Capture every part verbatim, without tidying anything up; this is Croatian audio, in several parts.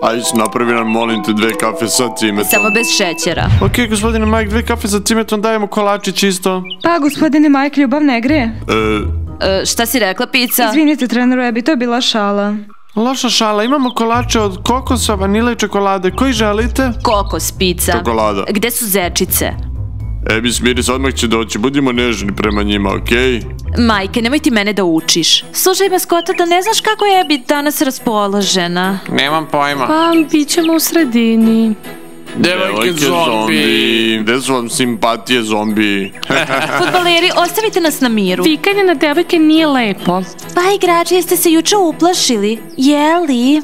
Ajde, napravi nam, molim te, dve kafe sa cimetom. Samo bez šećera. Ok, gospodine Mike, dve kafe sa cimetom, dajemo kolačić isto. Pa, gospodine Mike, ljubav ne greje. E, šta si rekla, pizza? Izvinite, treneru Ebi, to je bila šala. Loša šala, imamo kolače od kokosa, vanila i čokolade. Koji želite? Kokos, pizza. Čokolada. Gde su zečice? Ebi, smiri se, odmah će doći, budimo nežni prema njima, okej? Majke, nemoj ti mene da učiš. Slušaj, maskota, da ne znaš kako je Ebi danas raspoložena. Nemam pojma. Pa, bit ćemo u sredini. Devojke zombi. Gde su vam simpatije zombi? Fudbaleri, ostavite nas na miru. Vikanje na devojke nije lepo. Pa, igrači, jeste se juče uplašili? Jeli?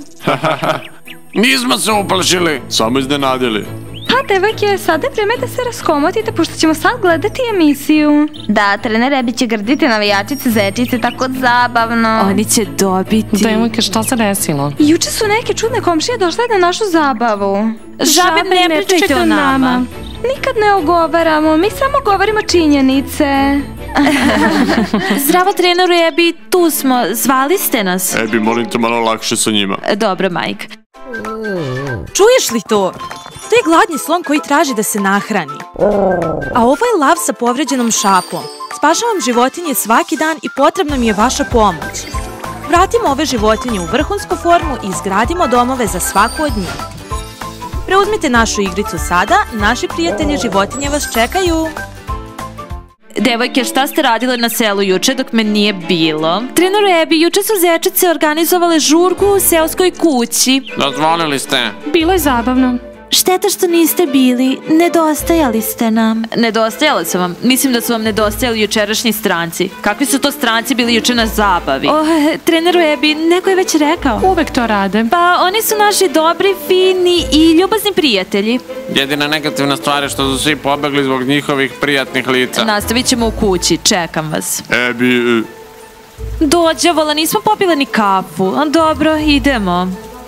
Nismo se uplašili. Samo iznenadili. Pa, devojke, sada je vreme da se raskomotite, pošto ćemo sad gledati emisiju. Da, trener Ebi će grditi navijačice zečice, tako zabavno. Oni će dobiti. Devojke, šta se desilo? Juče su neke čudne komšije došle na našu zabavu. Žabe, ne pričajte o nama. Nikad ne ogovaramo, mi samo govorimo činjenice. Zdravo, treneru Ebi, tu smo. Zvali ste nas? Ebi, molim te, malo lakše sa njima. Dobro, Mike. Čuješ li to? To je gladni slon koji traži da se nahrani. A ovo je lav sa povređenom šapom. Spašavam životinje svaki dan i potrebna mi je vaša pomoć. Vratimo ove životinje u vrhunsku formu i izgradimo domove za svaku od njih. Preuzmite našu igricu sada, naši prijatelji životinje vas čekaju. Devojke, šta ste radile na selu juče dok me nije bilo? Treneru Ebi, juče su zečice organizovale žurku u seoskoj kući. Dozvolili ste. Bilo je zabavno. Šteta što niste bili, nedostajali ste nam. Nedostajala sam vam, mislim da su vam nedostajali jučerašnji stranci. Kakvi su to stranci bili juče na zabavi? O, treneru Ebi, neko je već rekao. Uvek to rade. Pa, oni su naši dobri, fini i ljubazni prijatelji. Jedina negativna stvar je što su svi pobegli zbog njihovih prijatnih lica. Nastavit ćemo u kući, čekam vas. Ebi... Dođavola, nismo popile ni kafu. Dobro, idemo.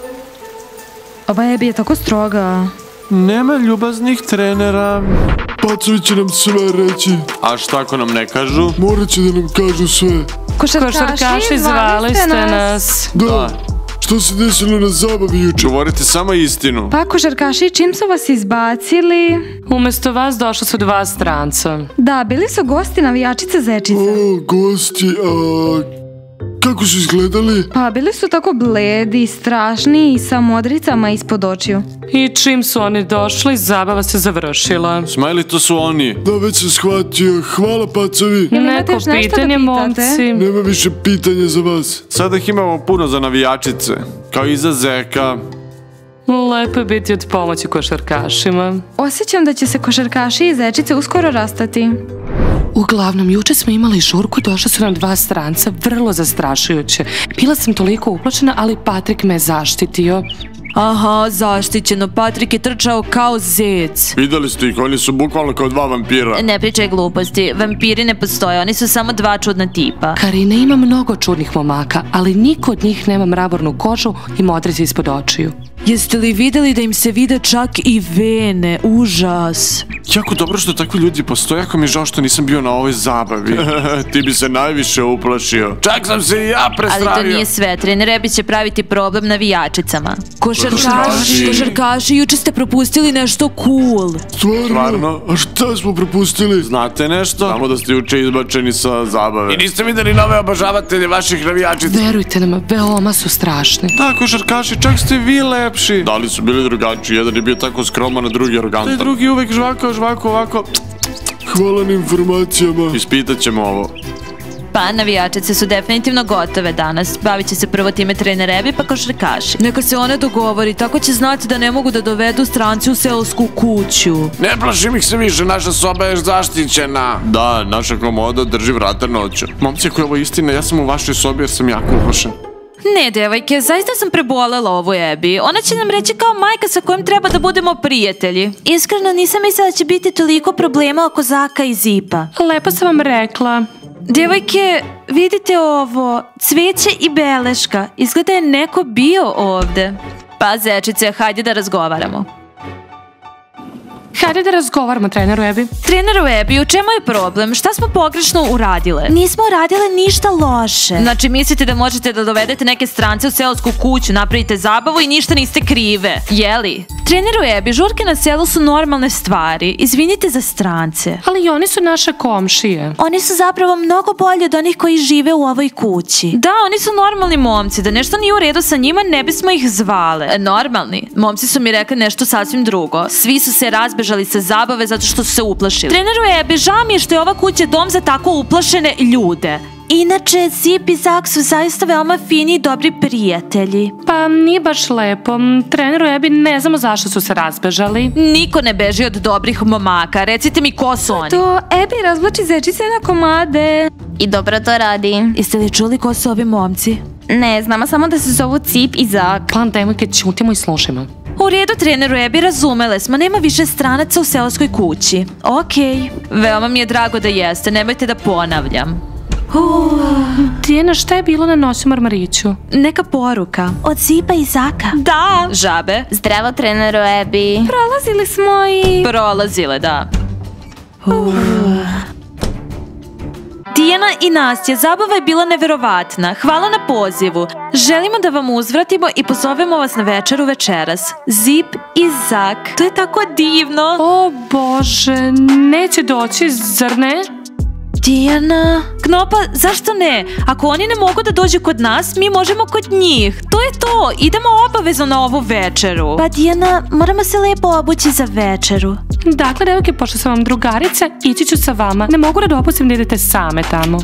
Ova Ebi je tako stroga. Nema ljubaznih trenera. Pacovi će nam sve reći. A šta ako nam ne kažu? Morat će da nam kažu sve. Košarkaši, zvali ste nas. Da. Šta se desilo na zabavi juče? Govorite samo istinu. Pa, košarkaši, čim su vas izbacili? Umesto vas došla su dva stranca. Da, bili su gosti navijačice zečica. O, gosti, a... Kako su izgledali? Pa, bili su tako bledi, strašni i sa modricama ispod očiju. I čim su oni došli, zabava se završila. Smajli, to su oni. Da, već sam shvatio. Hvala, pacovi. Neko pitanje, momci? Nema više pitanja za vas. Sada ih imamo puno za navijačice. Kao i za zeka. Lepo je biti od pomoći košarkašima. Osjećam da će se košarkaši i zečice uskoro rastati. Uglavnom, juče smo imali žurku, došla su nam dva stranca, vrlo zastrašujuće. Bila sam toliko uplašena, ali Patrik me zaštitio. Aha, zaštićeno. Patrik je trčao kao zec. Videli ste ih, oni su bukvalno kao dva vampira. Ne pričaj gluposti, vampiri ne postoje, oni su samo dva čudna tipa. Karina ima mnogo čudnih momaka, ali niko od njih nema mravornu kožu i modrice ispod očiju. Jeste li videli da im se vide čak i vene? Užas. Jako dobro što takvi ljudi postoje, ako mi je žao što nisam bio na ovoj zabavi. Ti bi se najviše uplašio. Čak sam se i ja prestravio. Ali to nije sve, trener Ebi će praviti problem navijačicama. Košarkaši, košarkaši, juče ste propustili nešto cool. Stvarno? Stvarno? A šta smo propustili? Znate nešto? Samo da ste juče izbačeni sa zabave. I niste videli nove obožavatelje vaših navijačica? Verujte nam, veoma su strašni. Da, košarkaši, čak ste vi lepši. Da li su bili drugačiji? Jedan je bio tako skroman, a drugi arogantan. Taj drugi uvek žvakao, žvakao ovako. Hvala na informacijama. Ispitat ćemo ovo. Pa, navijačice su definitivno gotove danas. Bavit će se prvo time trener Ebi, pa košarkaši. Neka se one dogovori, tako će znati da ne mogu da dovedu stranci u seosku kuću. Ne plašim ih se više, naša soba je zaštićena. Da, naša komoda drži vrata noću. Momci, ako je ovo istina, ja sam u vašoj sobi jer sam jako uplašen. Ne, devojke, zaista sam prebolela ovu Ebi. Ona će nam reći kao majka sa kojom treba da budemo prijatelji. Iskreno, nisam mislila da će biti toliko problema oko Zaka i Zipa. Lepo sam vam rekla. Devojke, vidite ovo, cveće i beleška. Izgleda je neko bio ovde. Pa, zečice, hajde da razgovaramo. Hajde da razgovaramo, treneru Ebi. Treneru Ebi, u čemu je problem? Šta smo pogrešno uradile? Nismo uradile ništa loše. Znači, mislite da možete da dovedete neke strance u seosku kuću, napravite zabavu i ništa niste krive, jeli? Treneru Ebi, žurke na selu su normalne stvari. Izvinite za strance. Ali i oni su naše komšije. Oni su zapravo mnogo bolji od onih koji žive u ovoj kući. Da, oni su normalni momci. Da nešto nije u redu sa njima, ne bismo ih zvale. E, normalni. Momci su mi rekli nešto sasvim drugo. Svi su se razbežali sa zabave zato što su se uplašili. Treneru Ebi, žao mi je što je ova kuća dom za tako uplašene ljude. Inače, Zip i Zak su zaista veoma fini i dobri prijatelji. Pa nije baš lepo. Treneru Ebi, ne znamo zašto su se razbežali. Niko ne beži od dobrih momaka. Recite mi ko su oni. To Ebi razvlači zečice na komade. I dobro to radi. Jeste li čuli ko su ovi momci? Ne, znamo samo da se zovu Cip i Zak. Pa devojke, ćutimo i slušajmo. U redu, treneru Ebi, razumele smo, nema više stranaca u seoskoj kući. Okej, veoma mi je drago da jeste, nemojte da ponavljam. Uh, Dijana, šta je bilo na noću marmariću? Neka poruka. od Zipa i Zaka. Da, žabe. Zdravo, treneru Ebi. Prolazili smo i... Prolazile, da. Dijana i Nastja, zabava je bila neverovatna. Hvala na pozivu. Želimo da vam uzvratimo i pozovemo vas na večeru večeras. Zip i Zak. To je tako divno. O Bože, neće doći, zar ne? Dijana... Knopa, zašto ne? Ako oni ne mogu da dođu kod nas, mi možemo kod njih. To je to. Idemo obavezno na ovu večeru. Pa Dijana, moramo se lepo obući za večeru. Dakle, devojke, pošto sam vam drugarica, ići ću sa vama. Ne mogu da dopustim da idete same tamo.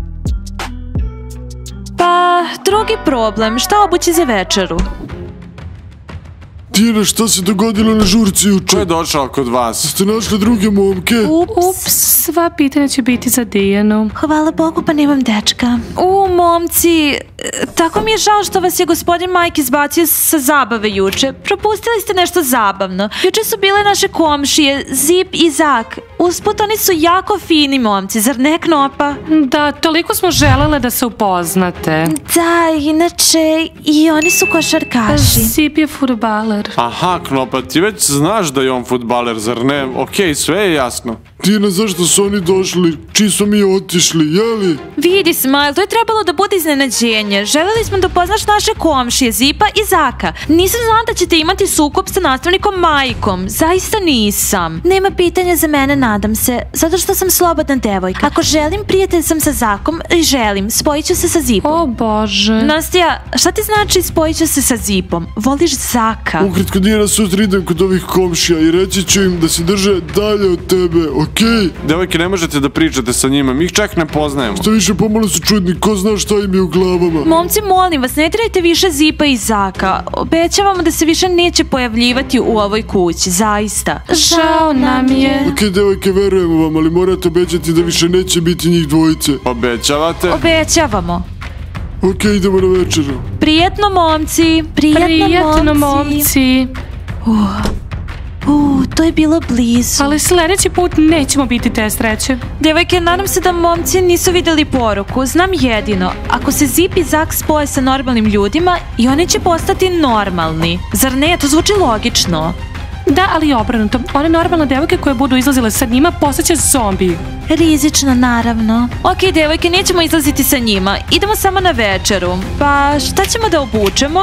Pa, drugi problem. Šta obući za večeru? Dijana, šta se dogodilo na žurci juče? Ko je došao kod vas? Ste našli druge momke? Ups, sva pitanja će biti za Dijanu. Hvala Bogu, pa nemam dečka. U, momci, tako mi je žao što vas je gospodin Mike izbacio sa zabave juče. Propustili ste nešto zabavno. Juče su bile naše komšije, Zip i Zak. Usput, oni su jako fini momci, zar ne, Knopa? Da, toliko smo želele da se upoznate. Da, inače, i oni su košarkaši. Zip je fudbaler. Aha, Knopa, ti već znaš da je on fudbaler, zar ne? Okej, sve je jasno. Dijana, zašto su oni došli? Čiji smo mi otišli, jeli? Vidi, Smile, to je trebalo da bude iznenađenje. Želeli smo da upoznaš naše komšije, Zipa i Zaka. Nisam znala da ćete imati sukob sa nastavnikom Majkom. Zaista nisam. Nema pitanja za mene, nadam se, zato što sam slobodna devojka. Ako želim, prijatelj sam sa Zakom i želim, spojit ću se sa Zipom. O Bože. Nastja, šta ti znači spojit ću se sa Zipom? Voliš Zaka? Ukratko, Dijana, sutra idem kod ovih komšija i reći ću im da se drže dalje od tebe, okej? Devojke, ne možete da pričate sa njima, mi ih čak ne poznajemo. Što više, pomalo su čudni, ko zna šta im je u glavama. Momci, molim vas, ne dirajte više Zipa i Zaka. Obećavamo da se više neće pojavljivati u ovoj kući, zaista. Žao nam je. Okej, devojke, verujemo vam, ali morate obećati da više neće biti njih dvojice. Obećavate? Obećavamo. Okej, idemo na večeru. Prijetno, momci. Prijetno, Prijetno, momci. momci. U, to je bilo blizu. Ali sljedeći put nećemo biti te sreće. Djevojke, nadam se da momci nisu vidjeli poruku. Znam jedino, ako se Zip i Zak spoje sa normalnim ljudima, i oni će postati normalni. Zar ne? To zvuči logično. Da, ali obrnuto. One normalne devojke koje budu izlazile sa njima postaće zombi. Rizično, naravno. Ok, djevojke, nećemo izlaziti sa njima. Idemo samo na večeru. Pa, šta ćemo da obučemo?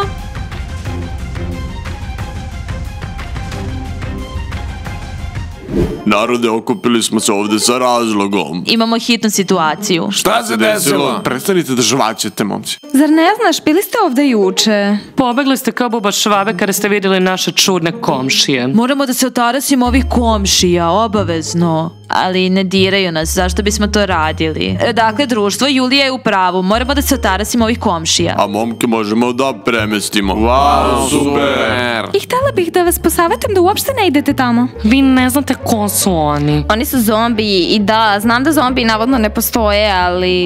Narode, okupili smo se ovde sa razlogom. Imamo hitnu situaciju. Šta se desilo? Prestanite da žvaćete, momci. Zar ne znaš, bili ste ovde juče? Pobegli ste kao buba švabe kada ste vidjeli naše čudne komšije. Moramo da se otarasimo ovih komšija, obavezno. Ali ne diraju nas, zašto bismo to radili? E, Dakle, društvo, Julija je u pravu, moramo da se otarasimo ovih komšija. A momke možemo da premestimo. Wow, super! I htjela bih da vas posavetam da uopšte ne idete tamo. Vi ne znate ko su oni. Oni su zombi i da, znam da zombi navodno ne postoje, ali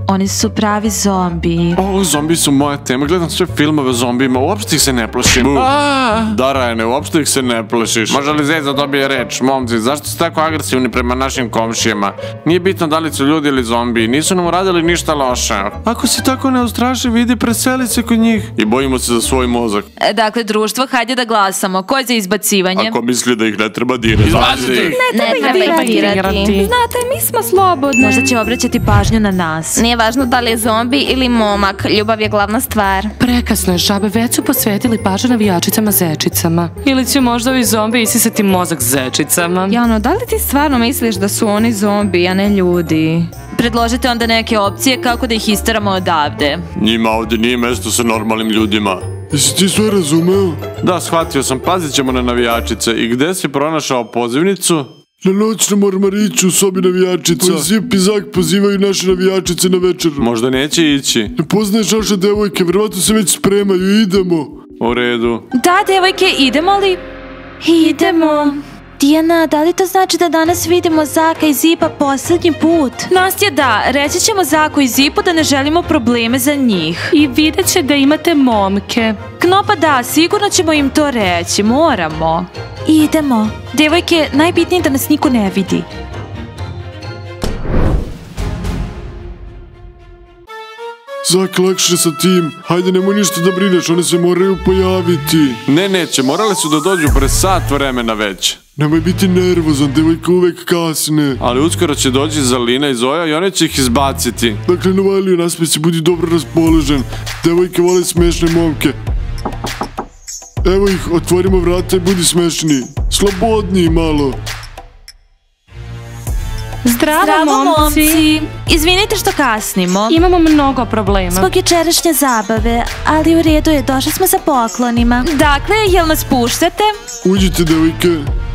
Oni su pravi zombi. O, zombi su moja tema. Gledam sve filmove o zombijima. Uopšte ih se ne plašim. Da, Rajane, uopšte ih se ne plašiš. Može li Zez da dobije reč? Momci, zašto ste tako agresivni prema našim komšijama? Nije bitno da li su ljudi ili zombi. Nisu nam uradili ništa loše. Ako si tako neustrašen, vidi, preseli se kod njih. I bojimo se za svoj mozak. E, Dakle, društvo, hajde da glasamo. Ko je za izbacivanje? Ako misli da ih ne treba dirati. Izbacite ih! Ne treba ih dirati. Znate, mi smo slobodne. Možda će obraćati pažnju na nas. Nije važno da li je zombi ili momak, ljubav je glavna stvar. Prekasno je, žabe već su posvetili pažnju navijačicama zečicama. Ili će možda ovi zombi isisati mozak zečicama. Jano, da li ti stvarno misliš da su oni zombi, a ne ljudi? Predložite onda neke opcije kako da ih isteramo odavde. Njima ovdje nije mesto sa normalnim ljudima. Jesi ti sve razumeo? Da, shvatio sam, pazit ćemo na navijačice. I gde si pronašao pozivnicu? Na noćnom ormariću u sobi navijačica. Koji Zip i Zak pozivaju naše navijačice na večer. Možda neće ići. Ne poznaješ naše devojke, vjerovatno se već spremaju, idemo. U redu. Da, devojke, idemo li? Idemo. Dijana, da li to znači da danas vidimo Zaka i Zipa posljednji put? Nastja, da. Reći ćemo Zaku i Zipu da ne želimo probleme za njih. I vidjet će da imate momke. Knopa, da, sigurno ćemo im to reći. Moramo. Idemo. Devojke, najbitnije je da nas niko ne vidi. Zak, lakše sa tim. Hajde, nemoj ništa da brineš, one se moraju pojaviti. Ne, neće, morale su da dođu pre sat vremena već. Nemoj biti nervozan, devojka uvek kasne. Ali uskoro će doći Zalina i Zoja i one će ih izbaciti. Dakle, Novalio, naspred si, budi dobro raspoložen. Devojke vole smešne momke. Evo ih, otvorimo vrata i budi smešni. Slobodniji malo. Zdravo, Zdravo, momci. momci. Izvinite što kasnimo. Imamo mnogo problema. Zbog jučerašnje zabave, ali u redu je, došli smo sa poklonima. Dakle, jel nas puštate? Uđite, devojke.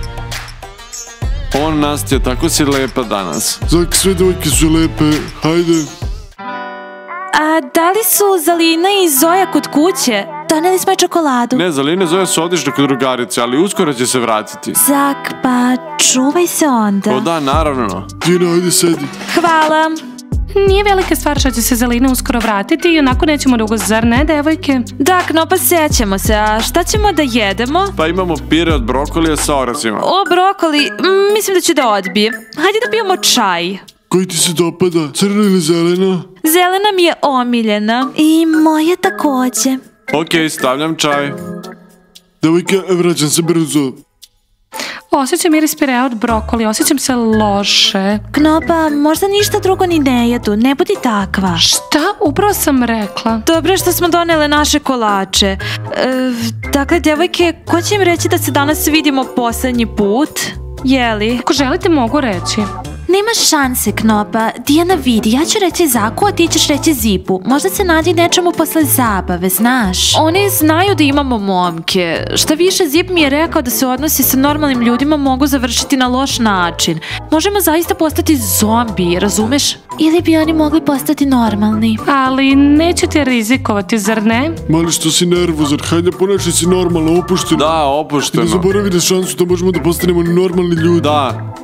On, Nastja, tako si lepa danas. Zak, sve devojke su lepe. Hajde. A da li su Zalina i Zoja kod kuće? Doneli smo i čokoladu. Ne, Zalina i Zoja su otišle kod drugarice, ali uskoro će se vratiti. Zak, pa čuvaj se onda. O da, naravno. Dina, hajde sedi. Hvala. Nije velika stvar što će se Zalina uskoro vratiti i onako nećemo dugo, zar ne, devojke? Da, Knopa, sećamo se. A šta ćemo da jedemo? Pa imamo pire od brokolija sa orezima. O, brokoli, mm, mislim da ću da odbijem. Hajde da pijemo čaj. Koji ti se dopada? Crna ili zelena? Zelena mi je omiljena. I moja takođe. Okej, stavljam čaj. Devojke, vraćam se brzo. Osjećam miris pirea od brokoli, osjećam se loše. Knopa, možda ništa drugo ni ne jedu, ne budi takva. Šta? Upravo sam rekla. Dobro je što smo donele naše kolače. E, dakle, devojke, ko će im reći da se danas vidimo posljednji put? Jeli? Ako želite, mogu reći. Nema šanse, Knopa. Dijana, vidi, ja ću reći Zaku, a ti ćeš reći Zipu. Možda se nađi nečemu posle zabave, znaš. Oni znaju da imamo momke. Šta više, Zip mi je rekao da se odnosi sa normalnim ljudima mogu završiti na loš način. Možemo zaista postati zombi, razumeš? Ili bi oni mogli postati normalni. Ali nećete rizikovati, zar ne? Mali, što si nervozan, hajde ponašaj si normalno, opušteno. Da, I opušteno. ne zaboravi da šansu da možemo da postanemo normalni ljudi. Da.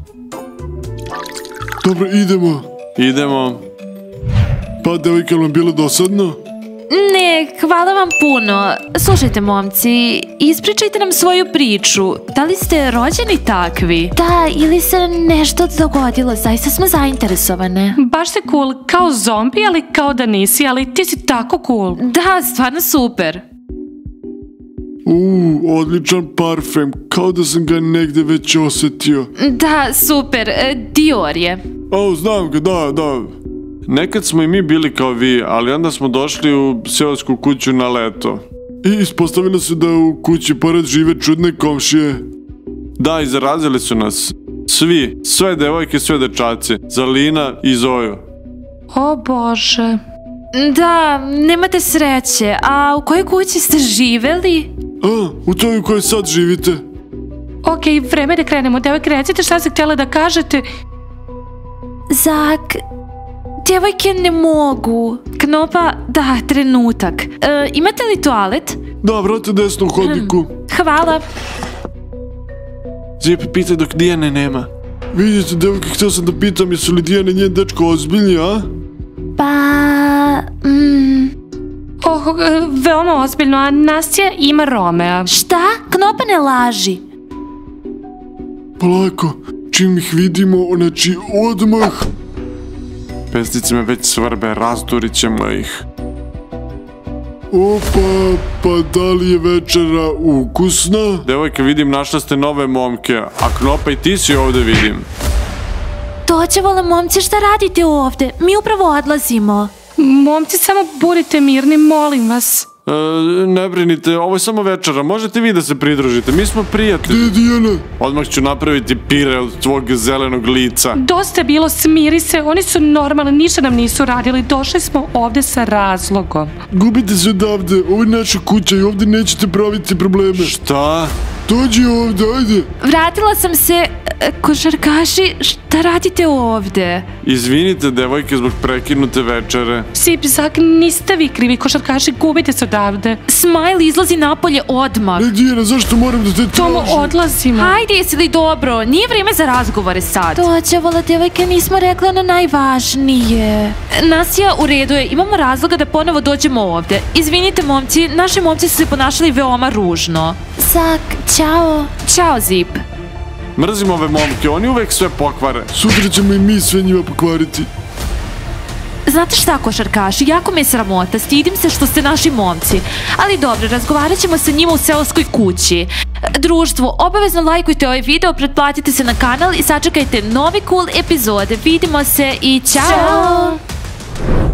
Dobro, idemo. Idemo. Pa, devojka, vam bilo dosadno? Ne, hvala vam puno. Slušajte, momci, ispričajte nam svoju priču. Da li ste rođeni takvi? Da, ili se nešto dogodilo, zaista smo zainteresovane. Baš si cool, kao zombi, ali kao da nisi, ali ti si tako cool. Da, stvarno super. Uuu, odličan parfem, kao da sam ga negde već osjetio. Da, super, e, Dior je. O, znam ga, da, da. Nekad smo i mi bili kao vi, ali onda smo došli u seosku kuću na leto. I ispostavilo se da u kući pored žive čudne komšije. Da, i zarazili su nas. Svi, sve devojke, sve dečaci. Zalina i Zoju. O Bože. Da, nemate sreće. A u kojoj kući ste živeli? A, u toj u kojoj sad živite. Ok, vreme da krenemo. Devojke, recite šta ste htjeli da kažete. Zak, djevojke ne mogu. Knopa, da, trenutak. E, imate li toalet? Da, vrate desno u hodniku. Hvala. Zip, pitaj dok Dijane nema. Vidite, devojke, htio sam da pitam, jesu li Dijana i njen dečko ozbiljni, a? Pa... Mm, Oh, veoma ozbiljno, a Nastja ima Romea. Šta? Knopa ne laži. Polako, čim ih vidimo, znači odmah. Pesnice me već svrbe, razdurit ćemo ih. Opa, pa da li je večera ukusna? Devojke, vidim našla ste nove momke, a Knopa i ti si ovde vidim. Doće, vole momci, šta radite ovde? Mi upravo odlazimo. Momci, samo budite mirni, molim vas. E, ne brinite, ovo je samo večera, možete vi da se pridružite, mi smo prijatelji. Gde je Dijana? Odmah ću napraviti pire od tvog zelenog lica. Dosta je bilo, smiri se, oni su normalni, ništa nam nisu radili, došli smo ovde sa razlogom. Gubite se odavde, ovo je naša kuća i ovde nećete praviti probleme. Šta? Dođi ovde, ajde. Vratila sam se. Košarkaši, šta radite ovde? Izvinite, devojke, zbog prekinute večere. Sip, Zak, niste vi krivi, košarkaši, gubite se odavde. Smile izlazi napolje odmah. Ne, Dijana, zašto moram da te Tomo, tražim? odlazimo. Hajde, jesi li dobro? Nije vrijeme za razgovore sad. Doće, vola, devojke, nismo rekli ono najvažnije. Nasija, u redu je, imamo razloga da ponovo dođemo ovde. Izvinite, momci, naši momci su se ponašali veoma ružno. Zak, čao. Ćao, Zip. Mrzim ove momke, oni uvek sve pokvare. Sutra ćemo i mi sve njima pokvariti. Znate šta, košarkaši, jako me je sramota, stidim se što ste naši momci. Ali dobro, razgovarat ćemo sa njima u seoskoj kući. Društvo, obavezno lajkujte ovaj video, pretplatite se na kanal i sačekajte nove cool epizode. Vidimo se i ćao! Ćao.